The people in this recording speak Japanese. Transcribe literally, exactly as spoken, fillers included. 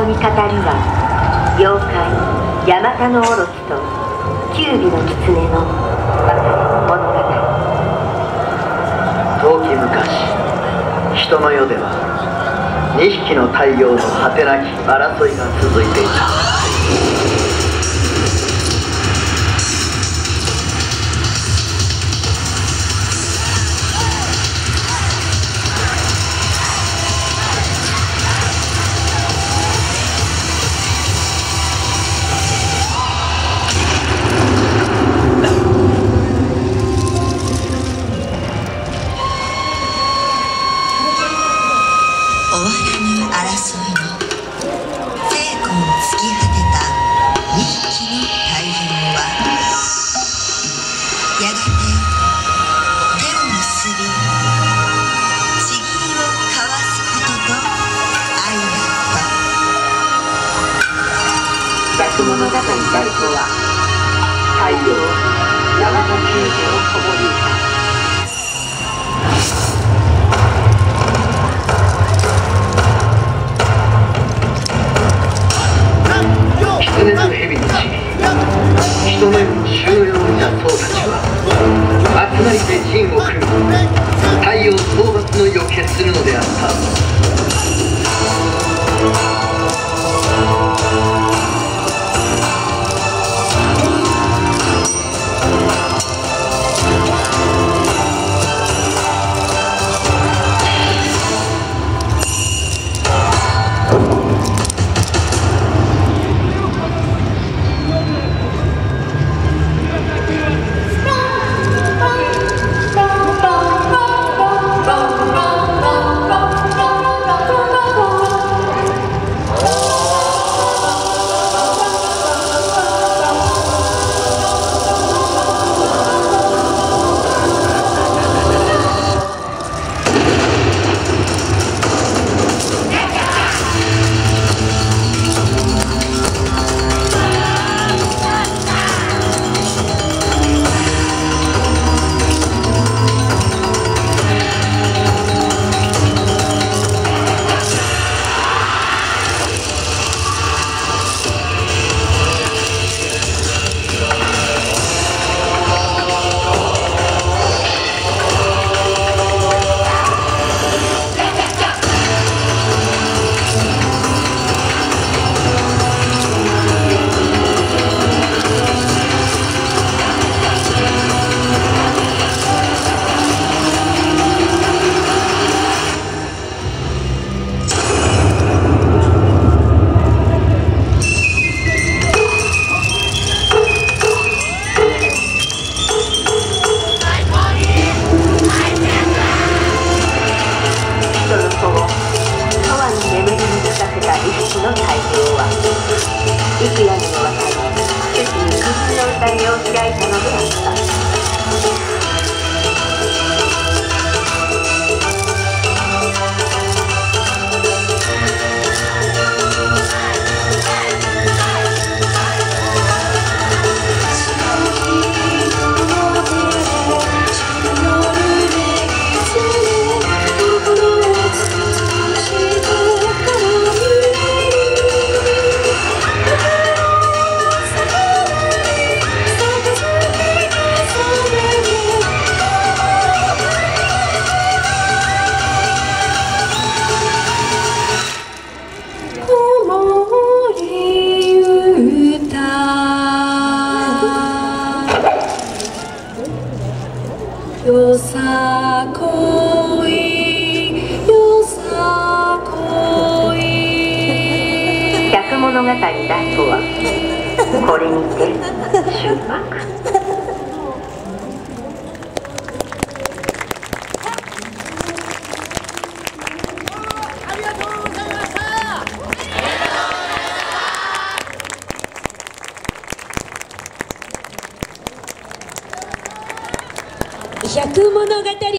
に語るは妖怪ヤマタノオロチと九尾の狐の物語。 遠き昔、人の世ではにひきの太陽の果てなき争いが続いていた。 物語ダルコは太陽ヤマタ球児を子守歌。狐と蛇の地、人の世に収容を見た僧たちは集まりで陣を組み、太陽討伐の意を決するのであった。幾夜にもわたり主人に必死の宴を開いたのであった。よさこいよさこい。百物語だとはこれにて終幕。 ありがとうございました。百物語。